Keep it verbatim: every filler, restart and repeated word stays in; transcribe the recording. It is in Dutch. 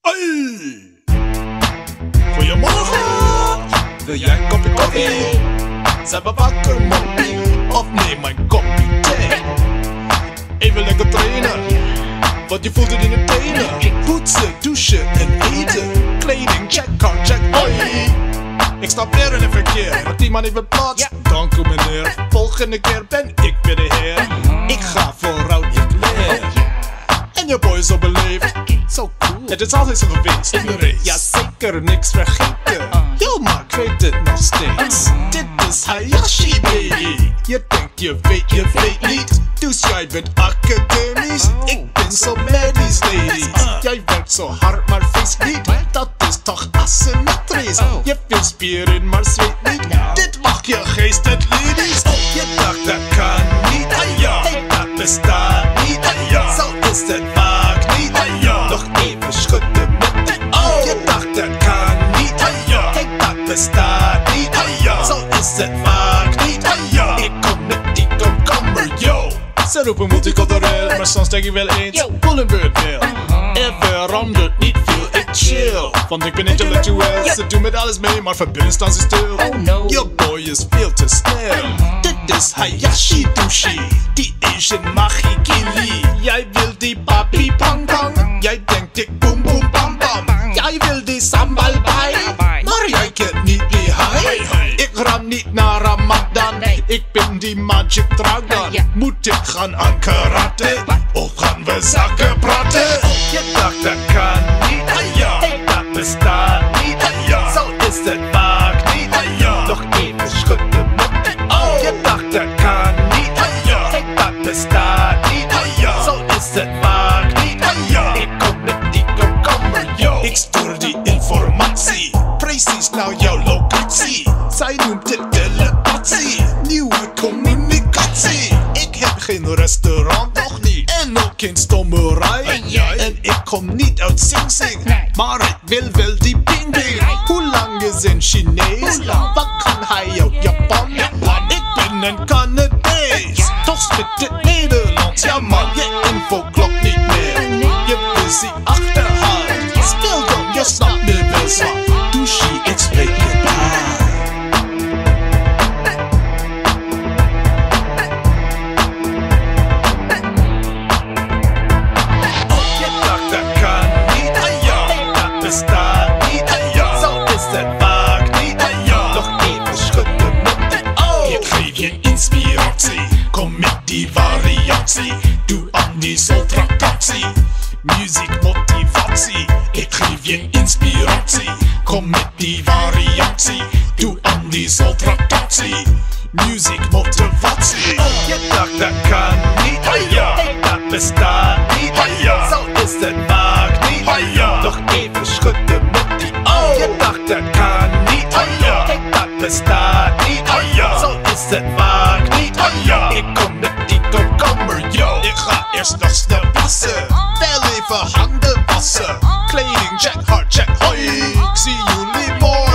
Hey! Goedemorgen! Wil jij een kopje koffie? Zijn we wakker, moppie? Of neem een kopje thee? Even lekker trainen, want je voelt het in je tenen. Poetsen, douchen en eten. Kleding, check, car, check, hoi! Ik stap weer in het verkeer, maar die man heeft plaats. Dank u meneer, volgende keer ben ik weer de heer. Ik ga vooruit, ik leer. En je boy is zo beleefd. Zo cool. Het is altijd zo geweest in de race. Ja zeker, niks vergeten. Yo maar ik weet het nog steeds. Dit is Hayashi baby. Je denkt je weet, je weet niet. Dus jij bent academisch. Ik ben zo medisch ladies. Jij werkt zo hard maar feest niet. Dat is toch asymmetrisch. Je vindt spieren maar zweet niet. Dit mag je geest het ladies. Je dacht dat kan niet. Hey, dat bestaat niet. Zo is het vaak niet. Nog even schudden met die oh. Je dacht dat kan niet. Hey, dat bestaat niet. Zo is het vaak niet. Ik kom met die komkommer, yo. Ze roepen multicultureel, maar soms denk ik wel eens Boelenbeurt wil. Er verandert niet veel, ik chill. Want ik ben intellectueel, ze doen met alles mee, maar verbinden staan ze stil. Your boy is veel te snel. Dit is Hayashi Dushi, die Asian Magikili. Jij wil die papi pang pang. Jij denkt ik boom boom bam bam. Jij wil die sambal bij, maar jij kent niet die high. Ik ram niet naar Ramadan, ik ben die magic dragon. Moet ik gaan aan karate, of gaan we zaken praten? Je dacht dat kan niet, hey, dat bestaat niet. Zo is het vaak niet. Nog even schudden met die oh. Je dacht dat kan niet, hey, dat bestaat niet. Zo is het vaak niet. Ik kom met die komkommer, yo. Ik stuur die informatie precies naar jouw locatie. Zij noemt het telepathie, nieuwe communicatie. Ik heb geen restaurant, nog niet. En ook geen stommerij. En ik kom niet uit Sing Sing, maar ik wil wel die ping ping. Hoe lang is een Chinees? Wat kan hij uit Japan? Ik ben een Canadees, toch spit het Nederlands. Ja man, je info klopt niet meer. Je visie achterhaald. Speel dan, je snapt me wel zwak. Dushi, ik spreek je taal. Bestaat niet, zo is het vaak niet. Nog even schudden met die oh. Ik geef je inspiratie, kom met die variatie. Doe aan die subtractatie, muziek motivatie. Ik geef je inspiratie, kom met die variatie. Doe aan die subtractatie, muziek motivatie. Je dacht dat kan niet, dat bestaat niet. Zo is het vaak niet. Nog even schudden met die oh. Je dacht dat kan niet, dat bestaat niet. Zo is het vaak niet. Ik kom met die komkommer, yo. Ik ga eerst nog snel wassen, wel even handen wassen. Kleding check, hard check, hoi. Ik zie jullie morgen.